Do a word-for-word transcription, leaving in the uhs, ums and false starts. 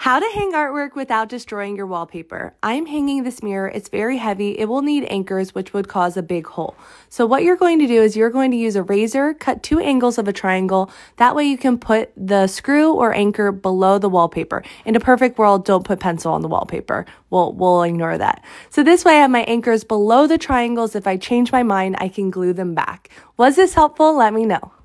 How to hang artwork without destroying your wallpaper. I'm hanging this mirror. It's very heavy. It will need anchors, which would cause a big hole. So what you're going to do is you're going to use a razor, cut two angles of a triangle. That way you can put the screw or anchor below the wallpaper. In a perfect world, don't put pencil on the wallpaper. We'll, we'll ignore that. So this way I have my anchors below the triangles. If I change my mind, I can glue them back. Was this helpful? Let me know.